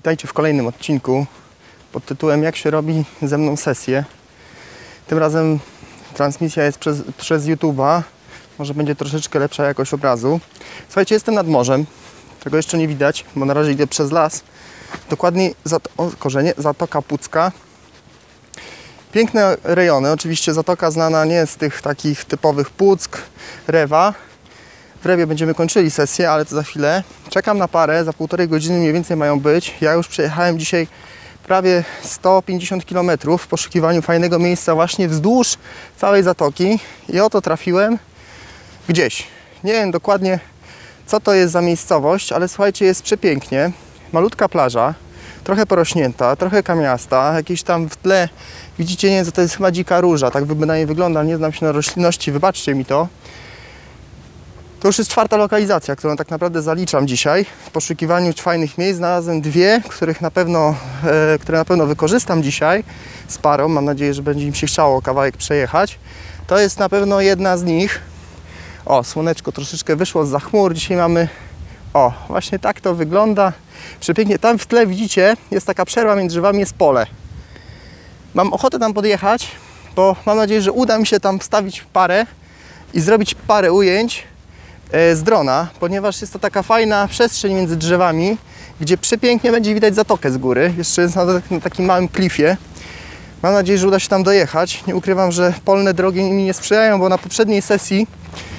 Witajcie w kolejnym odcinku pod tytułem Jak się robi ze mną sesję. Tym razem transmisja jest przez YouTube'a. Może będzie troszeczkę lepsza jakość obrazu. Słuchajcie, jestem nad morzem, czego jeszcze nie widać, bo na razie idę przez las. Dokładniej Zatoka Pucka. Piękne rejony, oczywiście Zatoka znana nie z tych takich typowych Puck, Rewa. W Rewie będziemy kończyli sesję, ale to za chwilę. Czekam na parę, za 1,5 godziny mniej więcej mają być. Ja już przejechałem dzisiaj prawie 150 km w poszukiwaniu fajnego miejsca właśnie wzdłuż całej zatoki i oto trafiłem gdzieś. Nie wiem dokładnie, co to jest za miejscowość, ale słuchajcie, jest przepięknie. Malutka plaża, trochę porośnięta, trochę kamiasta, jakieś tam w tle, widzicie, nie, to jest chyba dzika róża, tak bynajmniej wygląda, nie znam się na roślinności, wybaczcie mi to. To już jest 4. lokalizacja, którą tak naprawdę zaliczam dzisiaj. W poszukiwaniu fajnych miejsc znalazłem dwie, które na pewno wykorzystam dzisiaj z parą. Mam nadzieję, że będzie im się chciało kawałek przejechać. To jest na pewno jedna z nich. O, słoneczko troszeczkę wyszło zza chmur. Dzisiaj mamy... O, właśnie tak to wygląda. Przepięknie. Tam w tle widzicie, jest taka przerwa między drzewami, jest pole. Mam ochotę tam podjechać, bo mam nadzieję, że uda mi się tam wstawić parę i zrobić parę ujęć z drona, ponieważ jest to taka fajna przestrzeń między drzewami, gdzie przepięknie będzie widać zatokę z góry. Jeszcze jest na takim małym klifie. Mam nadzieję, że uda się tam dojechać. Nie ukrywam, że polne drogi mi nie sprzyjają, bo na poprzedniej sesji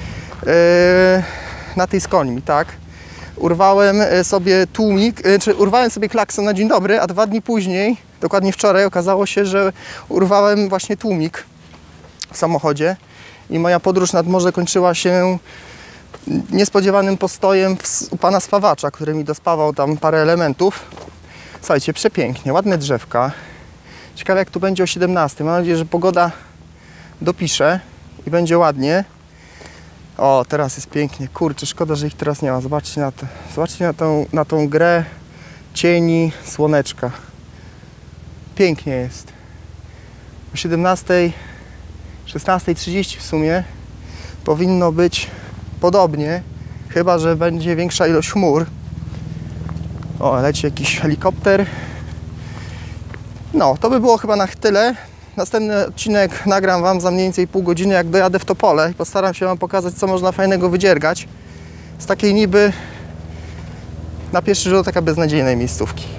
na tej z końmi, tak, urwałem sobie tłumik, urwałem sobie klakson na dzień dobry, a 2 dni później, dokładnie wczoraj, okazało się, że urwałem właśnie tłumik w samochodzie i moja podróż nad morze kończyła się niespodziewanym postojem u pana spawacza, który mi dospawał tam parę elementów. Słuchajcie, przepięknie, ładne drzewka. Ciekawe, jak tu będzie o 17. Mam nadzieję, że pogoda dopisze i będzie ładnie. O, teraz jest pięknie. Kurczę, szkoda, że ich teraz nie ma. Zobaczcie na to. Zobaczcie na tą grę cieni, słoneczka. Pięknie jest. O 17, 16:30 w sumie powinno być podobnie, chyba że będzie większa ilość chmur. O, leci jakiś helikopter. No, to by było chyba na tyle. Następny odcinek nagram Wam za mniej więcej pół godziny, jak dojadę w to pole i postaram się Wam pokazać, co można fajnego wydziergać z takiej niby na pierwszy rzut taka beznadziejnej miejscówki.